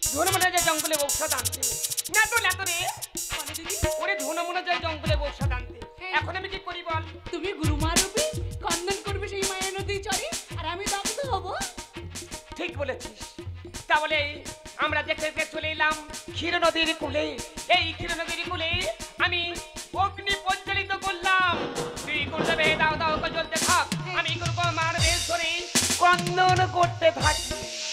ধনমনা যায় জঙ্গলে ঔষধ আনতে। না তো না তো রে, ওরে ধনমনা যায় জঙ্গলে ঔষধ আনতে। এখন আমি কি করি বল? তুমি গুরুমা রূপে কন্দন করবে সেই মায়া নদী চরে, আর আমি দগ্ধ হব। ঠিক বলেছিস। তাহলে আমরা দেখতে দেখতে চলে এলাম ক্ষীর নদীর কূলে। এই ক্ষীর নদীর কূলে আমি অগ্নি প্রজ্বলিত করলাম। তুই গুরুদেবে দাও দাও করে জ্বলতে থাক, আমি করবো আমার বেশ ধরে কন্দন করতে থাকি।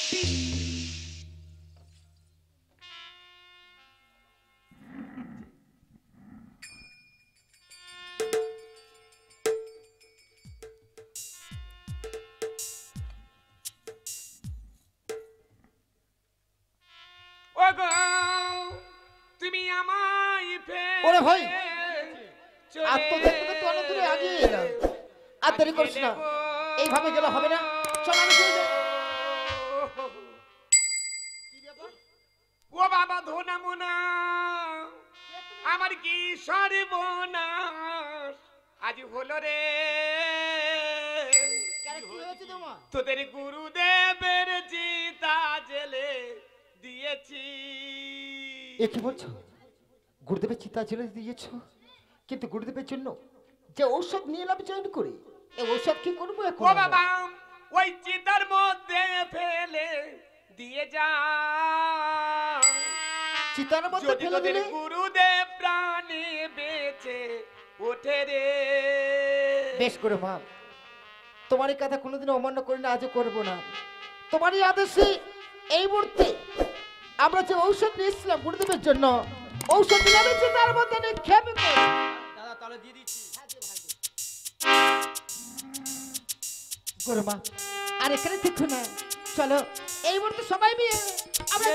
তুমি আমায় ওরে ভাই, আর তো দেখতে তো অনেক দূরে আগিয়ে এলাম। আর দেরি করিস না, এইভাবে গেলে হবে না। চল আমি চলে যাই। ও বাবা ধনমনা, আমার কি সর্বনাশ আজ হলো রে। তোদের গুরুদেবের চিতা জেলে দিয়েছি। এ কি বলছো? গুরুদেবের চিতা জেলে দিয়েছো? কিন্তু গুরুদেবের জন্য যে ঔষধ নিয়ে এলাম জয়েন করে, এই ঔষধ কি করবো এখন? ও বাবা, ওই চিতার মধ্যে ফেলে দিয়ে যা। চিতার মধ্যে ফেলে দিলে গুরুদেব প্রাণে বেঁচে ওঠে রে। বেশ করে মা, তোমার এই কথা কোনোদিন অমান্য করি না, আজও করবো না। তোমারই আদেশে এই মুহূর্তে আমরা যে ঔষধ নিয়েছিলাম গুরুদেবের জন্য, ঔষধ নিলাম চিতার মধ্যে নিক্ষেপ করে। দাদা তাহলে দিয়ে দিচ্ছি। মা আর এখানে দেখো না, চলো এই মুহূর্তে সবাই মিলে আমরা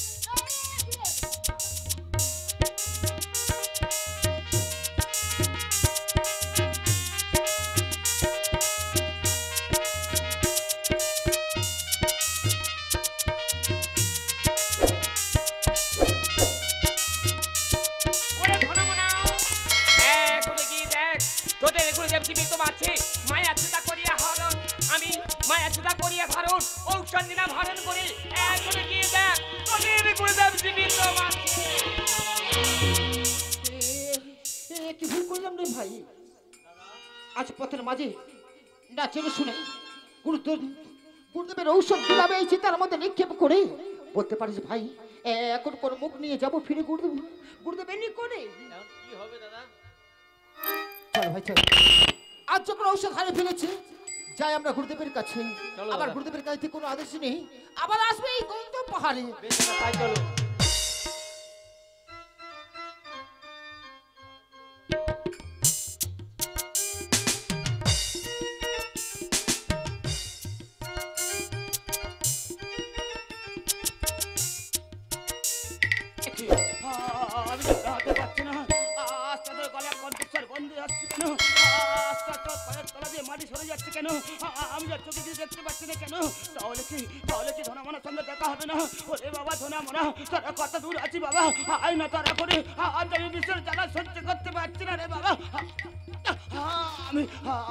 ঔষধ নিলাম হরণ করে। এখন কি দেখ তোদের গুরুদেব জীবিত আছে। কি ভুল করলাম রে ভাই? আজ পথের মাঝে না চেনে শুনে গুরুদেবের ঔষধ দিলাম এই চিতার মধ্যে নিক্ষেপ করে। বলতে পারিস ভাই, এখন কোন মুখ নিয়ে যাবো ফিরে গুরুদেবের নিকটে? কি হবে দাদা? চল ভাই চল, আজ যখন ঔষধ হারিয়ে ফেলেছি, যাই আমরা গুরুদেবের কাছে। আবার গুরুদেবের কাছে কোনো আদেশ নেই, আবার আসবে এই গৌতম পাহাড়ে। তাই চলো। আমি হাতে পাচ্ছি না, আস্তে গলায় কণ্ঠস্বর বন্ধ যাচ্ছে কেন? আস্তে পায়ের তলা দিয়ে মাটি সরে যাচ্ছে কেন? আমি যা চোখে দিয়ে দেখতে পাচ্ছি না কেন? তাহলে কি ধনামনার সঙ্গে দেখা হবে না? ওরে বাবা ধনামনা, তোরা কত দূর আছি বাবা? আয় না তারা করে, আজ আমি বিশ্বের জ্বালা সহ্য করতে পারছি না রে বাবা। আমি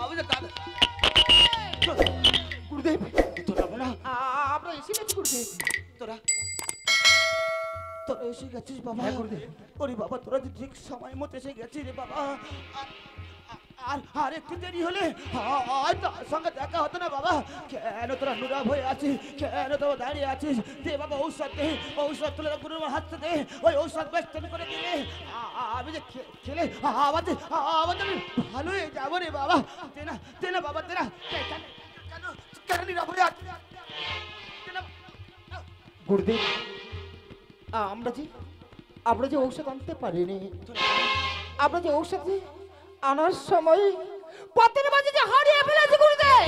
গুরুদেব ধনামনা, আমরা এসে গেছি গুরুদেব। তোরা এসে গেছিস বাবা? গুরুদেব। ওরে বাবা, তোরা যে ঠিক সময় মতো এসে গেছিস রে বাবা। আর একটু দেরি হলে তার সঙ্গে দেখা হতো না বাবা। কেন তোরা নীরব হয়ে আছিস? কেন তোরা দাঁড়িয়ে আছিস? দে বাবা ঔষধ দে, ঔষধ তুলে গুরুর হাতে দে। ওই ঔষধ বেশ করে দিলে আমি যে খেলে আবার আমি ভালো হয়ে যাবো রে বাবা। দে না বাবা, দে না। কেন নীরব হয়ে আছিস? গুরুদেব, আমরা যে ঔষধ আনতে পারিনি, আমরা যে ঔষধ আনার সময় পথের মাঝে যে হারিয়ে ফেলেছি গুরুদেব।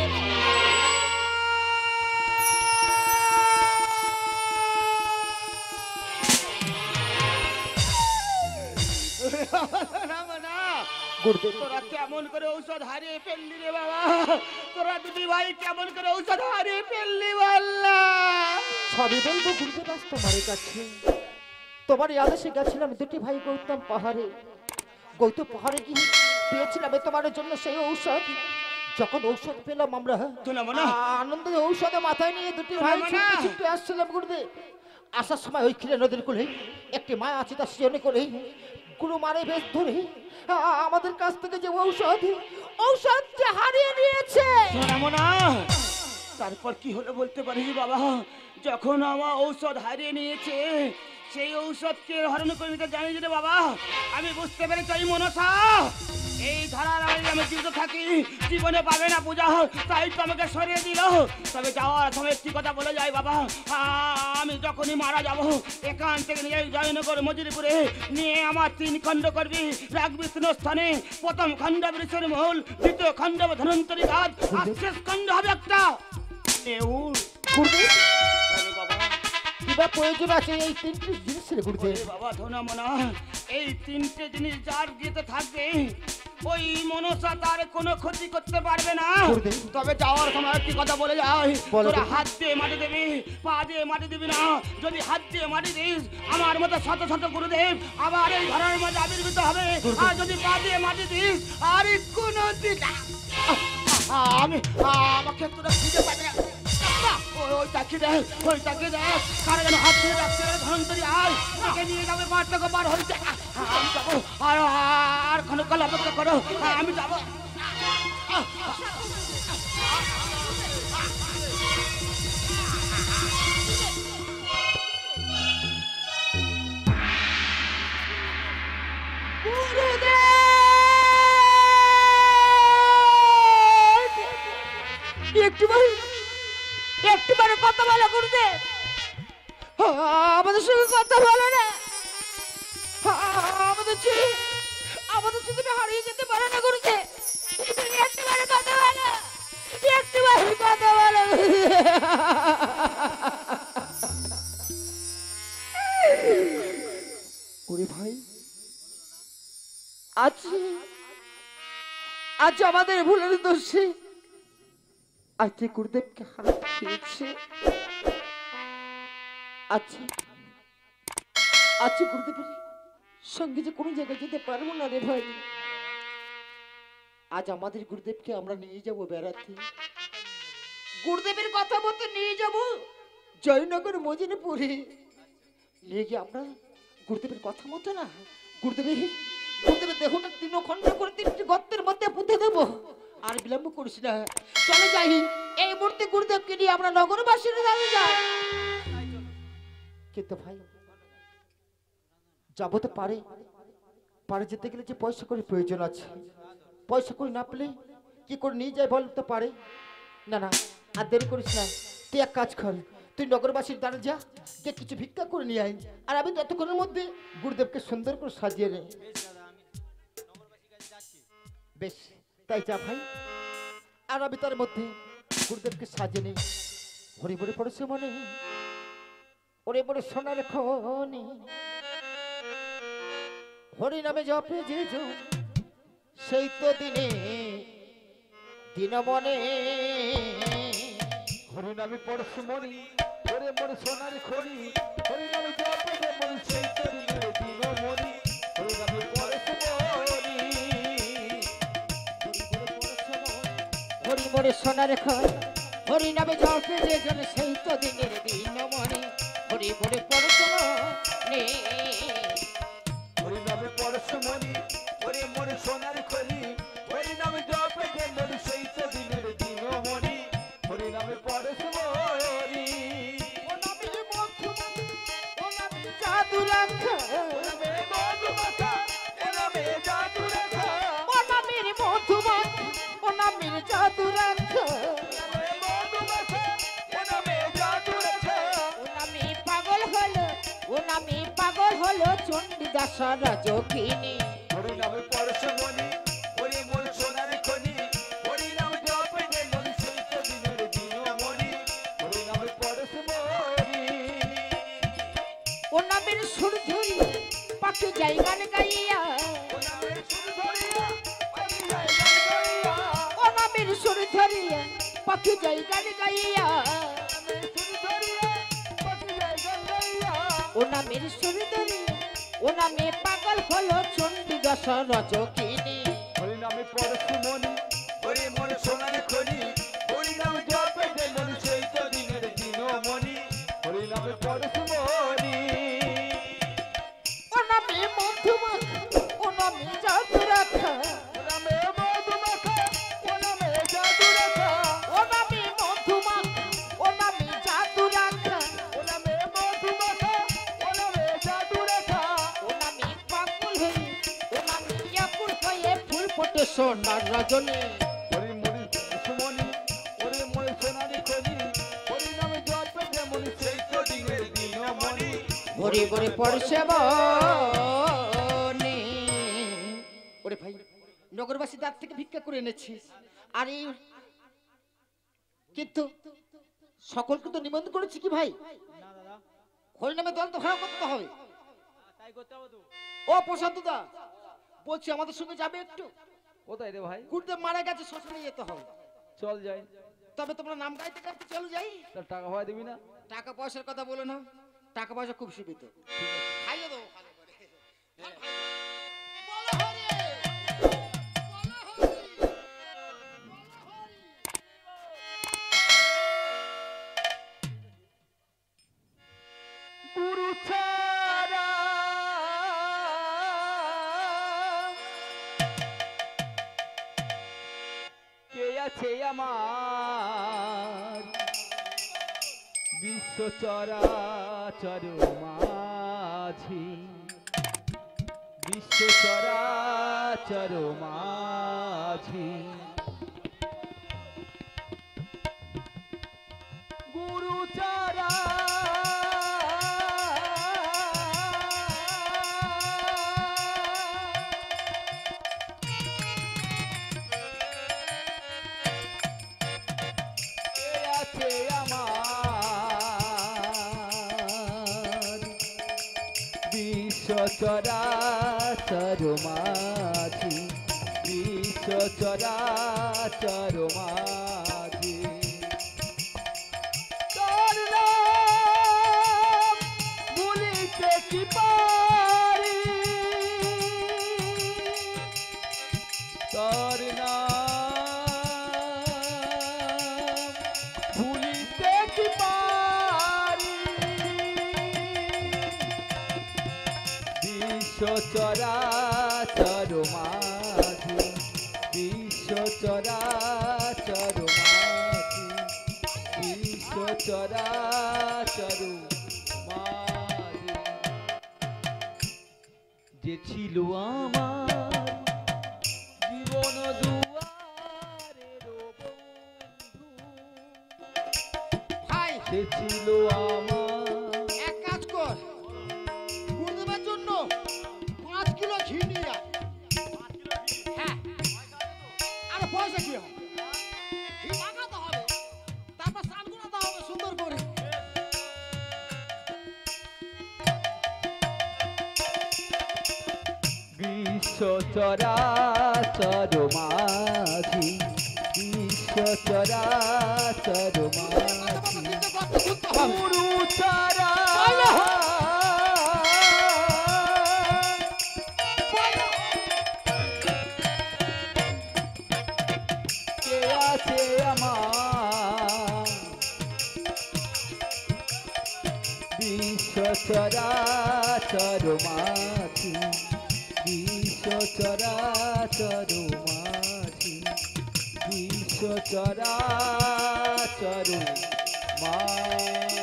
গুরুদেব, তোরা কেমন করে ঔষধ হারিয়ে ফেললি রে বাবা? তোরা দিদি ভাই কেমন করে ঔষধ হারিয়ে ফেললি বললা? সবই বলবো গুরুদেব আজ তোমার কাছে। তোমার আদেশে গেছিলাম দুটি ভাই গৌতম পাহাড়ে। গৌতম পাহাড়ে গিয়ে পেয়েছিলাম তোমার জন্য সেই ঔষধ। যখন ঔষধ পেলাম আমরা আনন্দে ঔষধে মাথায় নিয়ে দুটি ভাই ছুটে আসছিলাম গুরুদেব। আসার সময় ওই ক্ষীরা নদীর কোলে একটি মা আছে, তার সৃজনে করে গুরু মারে বেশ ধরে আমাদের কাছ থেকে যে ঔষধ যে হারিয়ে নিয়েছে। সোনামোনা, তারপর কি হলো বলতে পারিস বাবা? যখন আমার ঔষধ হারিয়ে নিয়েছে, সেই ঔষধকে হরণ করে নিতে জানি রে বাবা। আমি বুঝতে পেরেছি এই মনসা এই ধারার আড়ে আমি জীবিত থাকি, জীবনে পাবে না পূজা, তাই তো আমাকে সরিয়ে দিল। তবে যাওয়ার সময় একটি কথা বলে যাই বাবা, আমি যখনই মারা যাব এখান থেকে নিয়ে জয়নগর মজুরিপুরে নিয়ে আমার 3 খণ্ড করবি, রাখবি 3 স্থানে। প্রথম খণ্ড বৃষের মূল, দ্বিতীয় খণ্ড ধনন্তরী গাছ, আর শেষ খণ্ড হবে একটা নেউল। গুরুদেব আরে বাবা, কিবা প্রয়োজন আছে এই 3টি জিনিসের গুরুদেব? ওরে বাবা ধনামনা, এই 3টে জিনিস যার গিয়েতে থাকবে ওই মনসা তার কোনো ক্ষতি করতে পারবে না। গুরুদেব। তবে যাওয়ার সময় একটি কথা বলে যাই, বলো তোরা তো। হাত দিয়ে মাটি দিবি, পা দিয়ে মাটি দিবি না। যদি হাত দিয়ে মাটি দিস, আমার মতো শত শত গুরুদেব আবার এই ঘরের মধ্যে আবির্ভূত হবে। আর যদি পা দিয়ে মাটি দিস, আর কোনো দিন আমি আমাকে তোরা খুঁজে পাবে না। ওই তাকে দেখ, ওই তাকে দেখ, কারা যেন হাত দিয়ে রাখছে ধনন্তরী। আয় তাকে নিয়ে যাবে, 5 টাকা বার হয়েছে। আমি যাবো, আর ক্ষণকাল অপেক্ষা করো, আমি যাবো। একটুবারে কথা বলো গুরুদেব, আমাদের সঙ্গে কথা বলো না। আমাদের তুমি হারিয়ে যেতে পারো না গুরুদেব। একটুবারে কথা বলো, একটুবারে কথা বলো। ওরে ভাই, আজ আমাদের ভুলের দোষে আজ যে গুরুদেবকে হারাতে হয়েছে। আচ্ছা গুরুদেবের সঙ্গে যে কোনো জায়গায় যেতে পারবো না রে ভাই। আজ আমাদের গুরুদেবকে আমরা নিয়ে যাব বেড়াতে। গুরুদেবের কথা মতো নিয়ে যাব জয়নগর মজিনপুরে নিয়ে গিয়ে আমরা গুরুদেবের কথা মতো না গুরুদেবের দেহটা 3 খণ্ড করে 3টি গর্তের মধ্যে পুঁতে দেবো। আর বিলম্ব করিস না, চলে যাই। এই মুহূর্তে গুরুদেবকে নিয়ে আমরা নগরবাসীর দাঁড়িয়ে যাই। কিন্তু ভাই যাবো তো পারে যেতে গেলে যে পয়সা করে প্রয়োজন আছে। পয়সা করে না পেলে কি করে নিয়ে যায় বল তো পারে না। আর দেরি করিস না, তুই এক কাজ কর, তুই নগরবাসীর দ্বারে যা, গিয়ে কিছু ভিক্ষা করে নিয়ে আয়। আর আমি ততক্ষণের মধ্যে গুরুদেবকে সুন্দর করে সাজিয়ে নে। বেশ, তাই যা ভাই। আর আমি তার মধ্যে গুরুদেবকে সাজিয়ে নেই। হরি বলে পড়েছে মনে, ওরে বলে সোনার খনি, হরি নামে জপে যে সেই তো দিনে দিন মনে। হরি নামে পড়েছে মনি, ওরে মনে সোনার খনি, হরি নামে জপে যে মনি সেই তো দিনে দিন মনি। হরি নামে পড়েছে মনি, হরি মনে সোনার খনি, হরি নামে জপে যে সেই তো দিনের দিন মনি। হরি বলে পড়েছে মনি, হরি নামে পড়েছে মনি, ওরে মনে সোনার খনি, হরি নামে জপে যে মনি সেই তো দিনের দিন মনি। হরি নামে পড়েছে মনি, ও নামে মধুমাখা, ও নামে জাদু রাখা, ও নামে মধুমাখা, ও নামে জাদু রাখা, ও নামে মধুমাখা, ও নামে জাদু রাখা, চণ্ডীদাস রাজকিনী। হরি নামে পড়েছে মনি, হরি মন সোনার খনি, হরি নামে জপে যে মনি সেই তো দিনের দিন মনি। হরি নামে পড়েছে মনি, ও নামের সুর ধরি পাখি যাই গান গাইয়া, ও নামের সুর ধরিয়া পাখি যাই গান গাইয়া, ও নামের সুর ধরিয়া পাখি যাই গান গাইয়া, ও নামের সুর ধরিয়া ও নামে পাগল হলো চণ্ডীদাস রাজকিনী। হরি নামে পড়েছে মনি, হরি মনে সোনার খনি, হরি নামে জপে যে মনি সেই তো দিনের দিন মনি। হরি নামে পড়েছে মনি। রে সোনার রজনী ওরে মরি সুমনি ওরে মরি সোনারি খনি ওরে নামে জপে যেমন সেই তো দিনের দিনমণি ঘুরে ঘুরে পড়ছে বনে। ওরে ভাই নগরবাসী দাঁত থেকে ভিক্ষা করে এনেছি আর এই কিন্তু সকলকে তো নিমন্ত্রণ করেছি কি ভাই, না দাদা হরি নামে দল তো ভাড়া করতে হবে। তাই করতে হবে তো। ও প্রশান্ত দা বলছি আমাদের সঙ্গে যাবে একটু, কোথায় রে ভাই? গুরুদেব মারা গেছে, শ্মশানে যেতে হবে। চল যাই। তবে তোমরা নাম গাইতে গাইতে চলো যাই। তার টাকা ভাড়া দিবি না? টাকা পয়সার কথা বলো না, টাকা পয়সা খুব সুবিধা, খাইয়ে দেবো ভালো করে। বলো হরি, বলো হরি। গুরু ছাড়া কে আছে আমার বিশ্ব চরাচর মাঝি, বিশ্ব চরাচর মাঝি গুরু চারা আছে আমার বিশ্ব চরাচর মাঝি, বিশ্ব চরাচর মাঝি তোর নাম ভুলিতে কি পারি, তোর নাম ভুলিতে কি পারি, বিশ্ব চরাচর মাঝি, বিশ্ব চরাচর মাঝি, বিশ্ব চরাচর মাঝি যে ছিল আমার জীবন দুয়ারের বন্ধু, ভাই সে ছিল আমার এক কাজ কর, গুরুদেবের জন্য 5 কিলো ঘি নিয়ে আয়। হ্যাঁ, আরে পয়সা কি হবে, ঘি মাখাতে হবে, তারপর স্নান করাতে হবে সুন্দর করে। বিশ্ব চরাচর মাঝি, বিশ্ব চরাচর মাঝি গুরু চারা কে আছে আমার বিশ্ব চরাচর মাঝি, বিশ্ব চরাচর মাঝি, বিশ্ব চরাচর মাঝি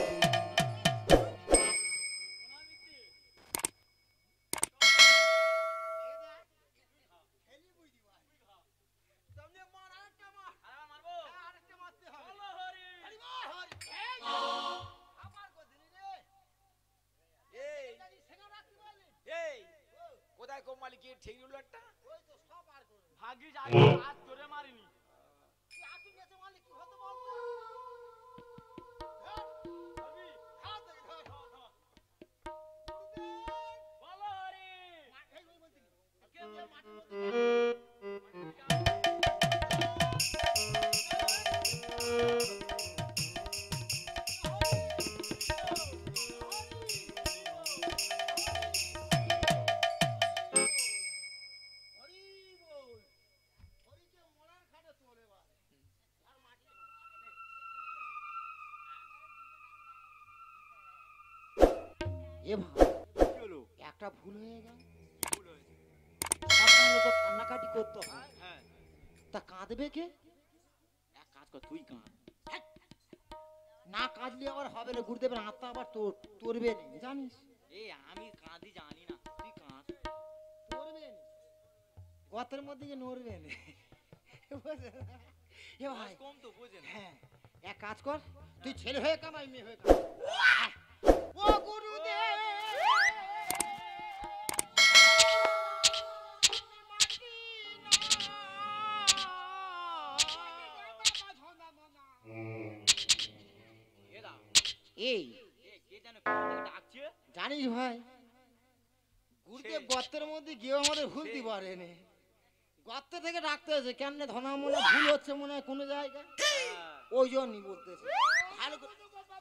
কোথায় কোন মালিকের ঠিক হলো একটা ভাগ্যিস আগে হাত ধরে মারিনি। বলো হরি। এ ভাই কি হলো? একটা ভুল হয়ে গেল, সকালে তো কান্নাকাটি করতে হয়, হ্যাঁ, তা কাঁদবে কে? এক কাজ কর, তুই কাঁদ। না কাঁদলে আবার হবে না, গুরুদেবের আত্মা আবার তোরবে না, জানিস? এই আমি কাঁদি জানি না, তুই কাঁদ। তোরবে না। গতের মধ্যে যে নড়বে না। এ ভাই কম তো বোঝে না। হ্যাঁ এক কাজ কর, তুই ছেলে হয়ে কামাই মেয়ে হয়ে কামাই। ও গুরুদেব এরা এই কে জানে কোথা থেকে ডাকছে? জানিস ভাই, গুরুদেব গর্তের মধ্যে গিয়ে আমাদের ভুলতে পারেনি। গর্ত থেকে ডাকতে হয়েছে, কেমনে ধনা মনে ভুল হচ্ছে মনে হয় কোনো জায়গায়, ওই জন্যই বলতেছে। ভালো করে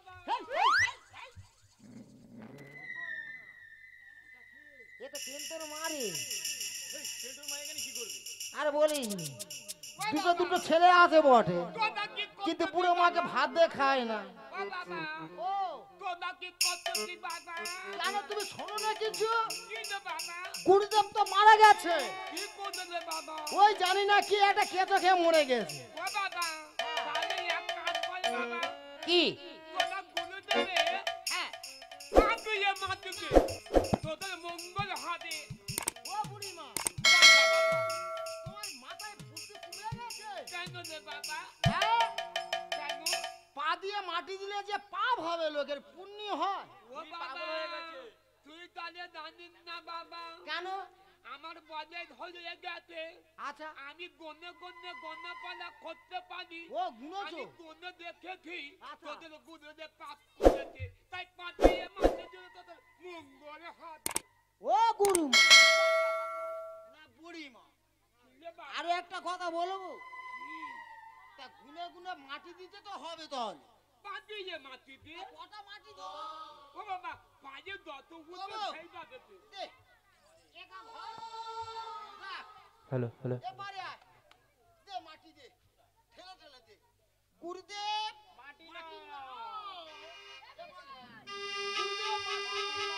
এ তো টেন্টর মারে। এই সেন্টুর মা এখানে কি করবে? আর বলিস নি, দুটো ছেলে আছে বটে, কিন্তু বুড়ো মাকে ভাত দিয়ে খায় না। ও বাবা, ও তোমরা কি করতেছি বাবা? কেন তুমি শোনো না কিছু? কি গো বাবা? গুরুদেব তো মারা গেছে, কি করবে বাবা? ওই জানি না কি একটা কেঁচো খেয়ে মরে গেছে। ও বাবা, তাহলে এক কাজ করে বাবা, কি? তোমরা গুরুদেবে হ্যাঁ কাঁপিয়ে মাতুকে, তোদের মঙ্গল হবে। ও বুড়িমা, তোমার মাথায় বুদ্ধি কমে গেছে। কেন রে বাবা? হ্যাঁ, কেন? পা দিয়ে মাটি দিলে যে পাপ হবে, লোকের পুণ্য হয়। ও বাবা, তুই তাহলে জানিস না বাবা, কেন? আমার বজে ধরে গেছে, আচ্ছা, আমি গনে পালা করতে পারি। ও গুনেছো? আমি গনে দেখেছি আচ্ছা। তোদের গুরুদেব পাপ করেছে, তাই পাঠিয়ে মাঝে জন্য তোদের মঙ্গল হবে। ও গুরুমা না বুড়িমা, লে বাবা, আরো একটা কথা বলবো, তা গুনে গুনে মাটি দিতে তো হবে। তাহলে পাঠিয়ে মাটি দিয়ে, কটা মাটি দেবো? ও বাবা, পায়ে যত উঠবে বাবা। সেই যাবে তো। দে, একা ঘর। রাখ, হ্যালো হ্যালো এবারে আয়, দে মাটি দে, ঠেলে ঠেলে দে। গুরুদেব মাটি মাটি না। নাও। এবারে আয়। গুরুদেব মাটি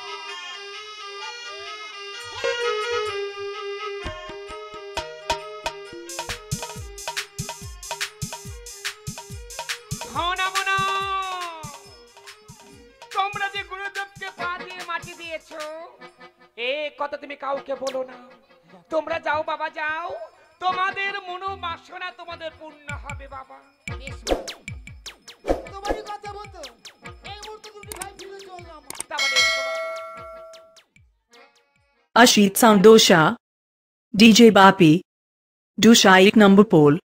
খাওনা মনা, তোমরা যে গুরুদেবকে পা দিয়ে মাটি দিয়েছো, এ কথা তুমি কাউকে বলো না। তোমরা যাও বাবা, যাও, তোমাদের মনোবাসনা তোমাদের পূর্ণ হবে বাবা। বেশ ভালো। তোমারই কথা মতো এই মুহূর্তে দুটি ভাই ফিরে চললাম। তারপরে এসো বাবা। Ashit Sound Dosha DJ Bapi Dusha 1 number pole